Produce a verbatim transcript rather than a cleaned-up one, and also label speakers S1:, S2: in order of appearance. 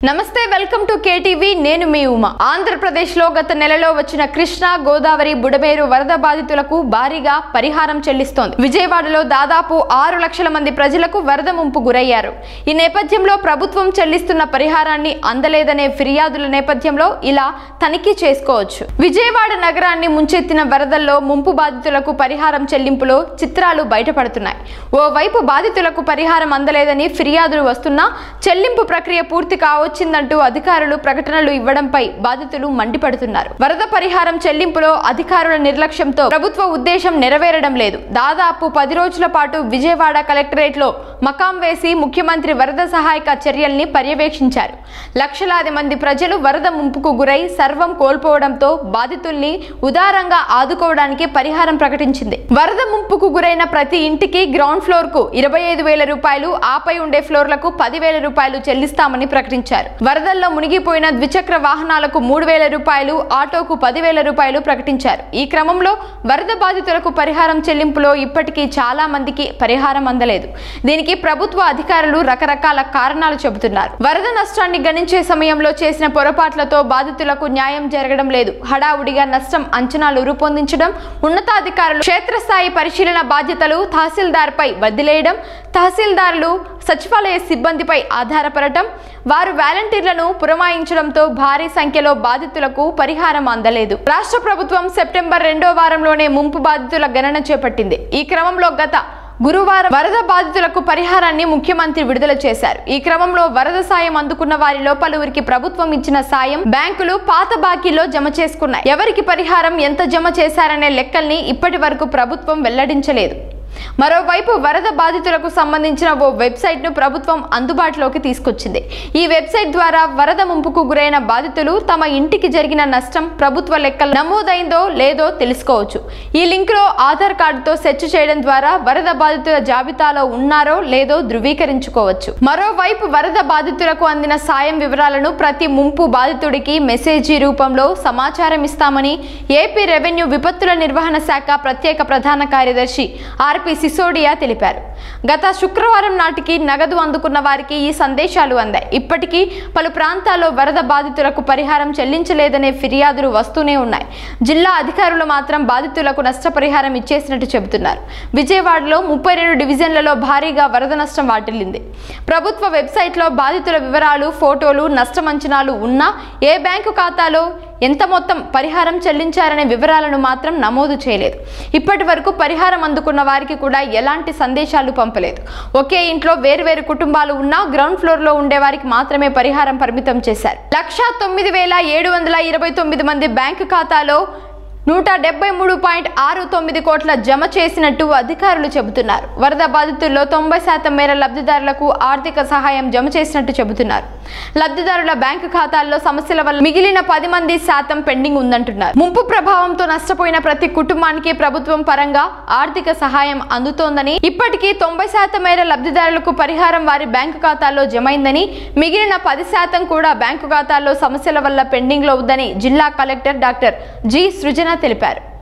S1: నమస్తే welcome to KTV నేను మీ ఉమా ఆంధ్రప్రదేశ్ లో గత నెలలో వచ్చిన కృష్ణా గోదావరి బుడమేరు వరద బాధితులకు భారీగా పరిహారం చెల్లిస్తోంది. విజయవాడలో దాదాపు ఆరు లక్షల మంది ప్రజలకు వరద ముంపు గురయ్యారు. ఈ నేపథ్యంలో ప్రభుత్వం చెల్లిస్తున్న పరిహారాన్ని అందలేదనే ఫిర్యాదుల నేపథ్యంలో ఇలా తనిఖీ చేసుకోవచ్చు. విజయవాడ నగరాన్ని ముంచెత్తిన వరదల్లో ముంపు బాధితులకు పరిహారం చెల్లింపులో చిత్రాలు బయటపడుతున్నాయి. ఓవైపు బాధితులకు పరిహారం అందలేదని ఫిర్యాదులు వస్తున్నా చెల్లింపు ప్రక్రియ పూర్తి కావచ్చు వచ్చిందంటూ అధికారులు ప్రకటనలు ఇవ్వడంపై బాధితులు మండిపడుతున్నారు. వరద పరిహారం చెల్లింపులో అధికారుల నిర్లక్ష్యంతో ప్రభుత్వ ఉద్దేశం నెరవేరడం లేదు. దాదాపు పది రోజుల పాటు విజయవాడ కలెక్టరేట్ లో మకాం వేసి ముఖ్యమంత్రి వరద సహాయక చర్యల్ని పర్యవేక్షించారు. లక్షలాది మంది ప్రజలు వరద ముంపుకు గురై సర్వం కోల్పోవడంతో బాధితుల్ని ఉదారంగా ఆదుకోవడానికి పరిహారం ప్రకటించింది. వరద ముంపుకు గురైన ప్రతి ఇంటికి గ్రౌండ్ ఫ్లోర్ కు ఇరవై ఐదు వేల రూపాయలు, ఆపై ఉండే ఫ్లోర్లకు పది వేల రూపాయలు చెల్లిస్తామని ప్రకటించారు. వరదల్లో మునిగిపోయిన ద్విచక్ర వాహనాలకు మూడు వేల రూపాయలు, ఆటోకు పది వేల రూపాయలు ప్రకటించారు. ఈ క్రమంలో వరద బాధితులకు పరిహారం చెల్లింపులో ఇప్పటికీ చాలా మందికి పరిహారం అందలేదు. దీనికి ప్రభుత్వ అధికారులు రకరకాల కారణాలు చెబుతున్నారు. వరద నష్టాన్ని గణించే సమయంలో చేసిన పొరపాట్లతో బాధితులకు న్యాయం జరగడం లేదు. హడావుడిగా నష్టం అంచనాలు రూపొందించడం, ఉన్నతాధికారులు క్షేత్రస్థాయి పరిశీలన బాధ్యతలు తహసీల్దార్ పై వదిలేయడం, తహసీల్దార్లు సచివాలయ సిబ్బందిపై ఆధారపడటం, వారు వాలంటీర్లను పురమాయించడంతో భారీ సంఖ్యలో బాధితులకు పరిహారం అందలేదు. రాష్ట్ర ప్రభుత్వం సెప్టెంబర్ రెండో వారంలోనే ముంపు బాధితుల గణన చేపట్టింది. ఈ క్రమంలో గత గురువారం వరద బాధితులకు పరిహారాన్ని ముఖ్యమంత్రి విడుదల చేశారు. ఈ క్రమంలో వరద సాయం అందుకున్న వారిలో పలువురికి ప్రభుత్వం ఇచ్చిన సాయం బ్యాంకులు పాత బాకీలో జమ చేసుకున్నాయి. ఎవరికి పరిహారం ఎంత జమ చేశారనే లెక్కల్ని ఇప్పటి వరకు ప్రభుత్వం వెల్లడించలేదు. మరోవైపు వరద బాధితులకు సంబంధించిన ఓ వెబ్సైట్ ను ప్రభుత్వం అందుబాటులోకి తీసుకొచ్చింది. ఈ వెబ్సైట్ ద్వారా వరద ముంపుకు గురైన బాధితులు తమ ఇంటికి జరిగిన నష్టం ప్రభుత్వ లెక్కలు నమోదైందో లేదో తెలుసుకోవచ్చు. ఈ లింక్ లో ఆధార్ కార్డుతో సెర్చ్ చేయడం ద్వారా వరద బాధితుల జాబితాలో ఉన్నారో లేదో ధృవీకరించుకోవచ్చు. మరోవైపు వరద బాధితులకు అందిన సాయం వివరాలను ప్రతి ముంపు బాధితుడికి మెసేజీ రూపంలో సమాచారం ఇస్తామని ఏపీ రెవెన్యూ విపత్తుల నిర్వహణ శాఖ ప్రత్యేక ప్రధాన కార్యదర్శి ఆర్ సిసోడియా తెలిపారు. గత శుక్రవారం నాటికి నగదు అందుకున్న వారికి ఈ సందేశాలు అందాయి. ఇప్పటికీ పలు ప్రాంతాల్లో వరద బాధితులకు పరిహారం చెల్లించలేదనే ఫిర్యాదులు వస్తూనే ఉన్నాయి. జిల్లా అధికారులు మాత్రం బాధితులకు నష్టపరిహారం ఇచ్చేసినట్టు చెబుతున్నారు. విజయవాడలో ముప్పై రెండు డివిజన్లలో భారీగా వరద నష్టం వాటిల్లింది. ప్రభుత్వ వెబ్సైట్లో బాధితుల వివరాలు, ఫోటోలు, నష్టం అంచనాలు ఉన్నా ఏ బ్యాంకు ఖాతాలో ఎంత మొత్తం పరిహారం చెల్లించారనే వివరాలను మాత్రం నమోదు చేయలేదు. ఇప్పటి వరకు పరిహారం అందుకున్న వారికి కూడా ఎలాంటి సందేశాలు పంపలేదు. ఒకే ఇంట్లో వేర్వేరు కుటుంబాలు ఉన్నా గ్రౌండ్ ఫ్లోర్ లో ఉండే వారికి మాత్రమే పరిహారం పరిమితం చేశారు. లక్షా తొమ్మిది వేల ఏడు వందల ఇరవై తొమ్మిది మంది బ్యాంకు ఖాతాలో నూట డెబ్బై మూడు పాయింట్ ఆరు తొమ్మిది కోట్ల జమ చేసినట్టు అధికారులు చెబుతున్నారు. వరద బాధితుల్లో తొంభై శాతం మేర లబ్ధిదారులకు ఆర్థిక సహాయం జమ చేసినట్టు చెబుతున్నారు. లబ్ధిదారుల బ్యాంకు ఖాతాల్లో సమస్యల వల్ల మిగిలిన పది మంది శాతం పెండింగ్ ఉందంటున్నారు. ముంపు ప్రభావంతో నష్టపోయిన ప్రతి కుటుంబానికి ప్రభుత్వం పరంగా ఆర్థిక సహాయం అందుతోందని, ఇప్పటికీ తొంభై శాతం మేర లబ్ధిదారులకు పరిహారం వారి బ్యాంకు ఖాతాల్లో జమైందని, మిగిలిన పది శాతం కూడా బ్యాంకు ఖాతాల్లో సమస్యల వల్ల పెండింగ్ లో ఉందని జిల్లా కలెక్టర్ డాక్టర్ జి సృజన తెలిపారు.